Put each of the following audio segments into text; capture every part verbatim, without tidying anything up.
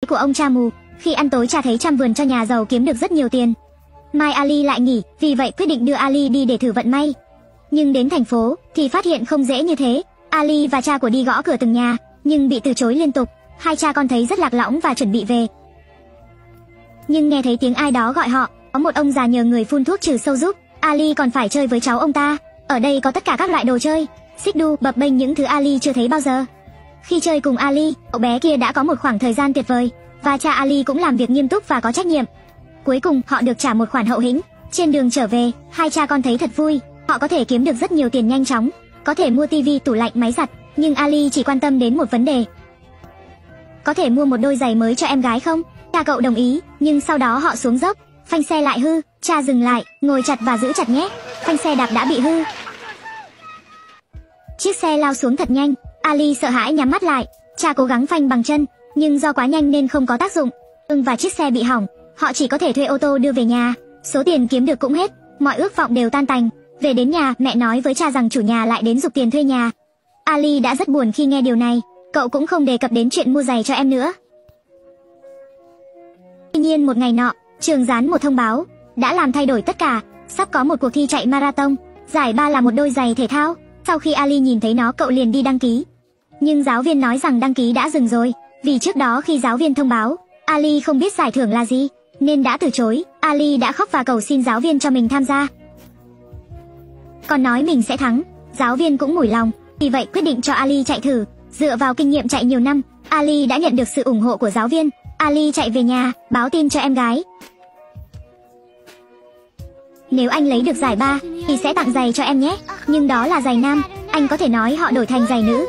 của ông cha mù. Khi ăn tối cha thấy chăm vườn cho nhà giàu kiếm được rất nhiều tiền. Mai Ali lại nghỉ, vì vậy quyết định đưa Ali đi để thử vận may. Nhưng đến thành phố thì phát hiện không dễ như thế. Ali và cha của đi gõ cửa từng nhà, nhưng bị từ chối liên tục. Hai cha con thấy rất lạc lõng và chuẩn bị về. Nhưng nghe thấy tiếng ai đó gọi họ. Có một ông già nhờ người phun thuốc trừ sâu giúp. Ali còn phải chơi với cháu ông ta. Ở đây có tất cả các loại đồ chơi, xích đu, bập bênh, những thứ Ali chưa thấy bao giờ. Khi chơi cùng Ali, cậu bé kia đã có một khoảng thời gian tuyệt vời, và cha Ali cũng làm việc nghiêm túc và có trách nhiệm. Cuối cùng họ được trả một khoản hậu hĩnh. Trên đường trở về, hai cha con thấy thật vui. Họ có thể kiếm được rất nhiều tiền nhanh chóng, có thể mua tivi, tủ lạnh, máy giặt. Nhưng Ali chỉ quan tâm đến một vấn đề: có thể mua một đôi giày mới cho em gái không? Cha cậu đồng ý, nhưng sau đó họ xuống dốc, phanh xe lại hư. Cha dừng lại, ngồi chặt và giữ chặt nhé. Phanh xe đạp đã bị hư. Chiếc xe lao xuống thật nhanh. Ali sợ hãi nhắm mắt lại. Cha cố gắng phanh bằng chân, nhưng do quá nhanh nên không có tác dụng. Ưng và chiếc xe bị hỏng. Họ chỉ có thể thuê ô tô đưa về nhà. Số tiền kiếm được cũng hết. Mọi ước vọng đều tan tành. Về đến nhà, mẹ nói với cha rằng chủ nhà lại đến giục tiền thuê nhà. Ali đã rất buồn khi nghe điều này. Cậu cũng không đề cập đến chuyện mua giày cho em nữa. Tuy nhiên một ngày nọ, trường dán một thông báo đã làm thay đổi tất cả. Sắp có một cuộc thi chạy marathon. Giải ba là một đôi giày thể thao. Sau khi Ali nhìn thấy nó, cậu liền đi đăng ký. Nhưng giáo viên nói rằng đăng ký đã dừng rồi, vì trước đó khi giáo viên thông báo, Ali không biết giải thưởng là gì, nên đã từ chối. Ali đã khóc và cầu xin giáo viên cho mình tham gia. Còn nói mình sẽ thắng. Giáo viên cũng mủi lòng, vì vậy quyết định cho Ali chạy thử. Dựa vào kinh nghiệm chạy nhiều năm, Ali đã nhận được sự ủng hộ của giáo viên. Ali chạy về nhà, báo tin cho em gái. Nếu anh lấy được giải ba thì sẽ tặng giày cho em nhé. Nhưng đó là giày nam, anh có thể nói họ đổi thành giày nữ.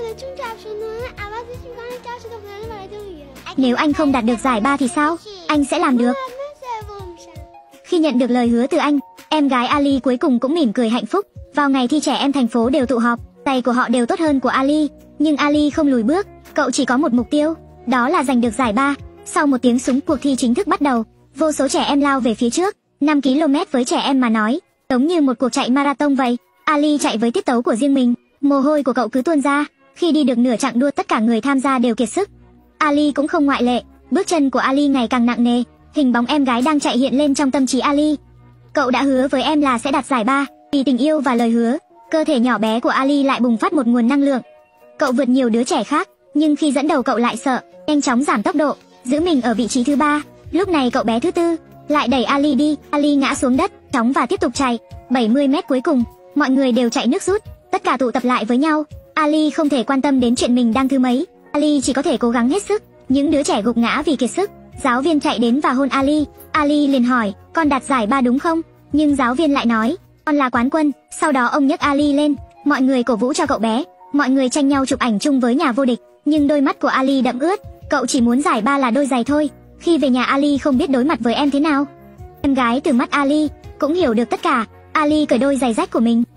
Nếu anh không đạt được giải ba thì sao? Anh sẽ làm được. Khi nhận được lời hứa từ anh, em gái Ali cuối cùng cũng mỉm cười hạnh phúc. Vào ngày thi trẻ em thành phố đều tụ họp. Giày của họ đều tốt hơn của Ali, nhưng Ali không lùi bước. Cậu chỉ có một mục tiêu, đó là giành được giải ba. Sau một tiếng súng, cuộc thi chính thức bắt đầu. Vô số trẻ em lao về phía trước. năm ki lô mét với trẻ em mà nói, giống như một cuộc chạy marathon vậy. Ali chạy với tiết tấu của riêng mình. Mồ hôi của cậu cứ tuôn ra. Khi đi được nửa chặng đua, tất cả người tham gia đều kiệt sức. Ali cũng không ngoại lệ. Bước chân của Ali ngày càng nặng nề. Hình bóng em gái đang chạy hiện lên trong tâm trí Ali. Cậu đã hứa với em là sẽ đạt giải ba. Vì tình yêu và lời hứa, cơ thể nhỏ bé của Ali lại bùng phát một nguồn năng lượng. Cậu vượt nhiều đứa trẻ khác, nhưng khi dẫn đầu cậu lại sợ, nhanh chóng giảm tốc độ, giữ mình ở vị trí thứ ba. Lúc này cậu bé thứ tư lại đẩy Ali đi. Ali ngã xuống đất, chóng và tiếp tục chạy. bảy mươi mét cuối cùng, mọi người đều chạy nước rút, tất cả tụ tập lại với nhau. Ali không thể quan tâm đến chuyện mình đang thứ mấy. Ali chỉ có thể cố gắng hết sức. Những đứa trẻ gục ngã vì kiệt sức. Giáo viên chạy đến và hôn Ali. Ali liền hỏi, con đạt giải ba đúng không? Nhưng giáo viên lại nói, con là quán quân. Sau đó ông nhấc Ali lên. Mọi người cổ vũ cho cậu bé. Mọi người tranh nhau chụp ảnh chung với nhà vô địch. Nhưng đôi mắt của Ali đẫm ướt. Cậu chỉ muốn giải ba là đôi giày thôi. Khi về nhà, Ali không biết đối mặt với em thế nào. Em gái từ mắt Ali cũng hiểu được tất cả. Ali cởi đôi giày rách của mình,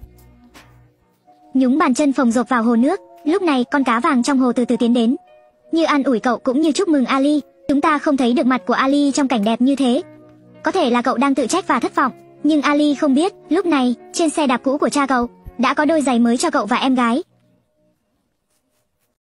nhúng bàn chân phồng rộp vào hồ nước. Lúc này con cá vàng trong hồ từ từ tiến đến, như an ủi cậu cũng như chúc mừng Ali. Chúng ta không thấy được mặt của Ali trong cảnh đẹp như thế. Có thể là cậu đang tự trách và thất vọng, nhưng Ali không biết. Lúc này trên xe đạp cũ của cha cậu đã có đôi giày mới cho cậu và em gái.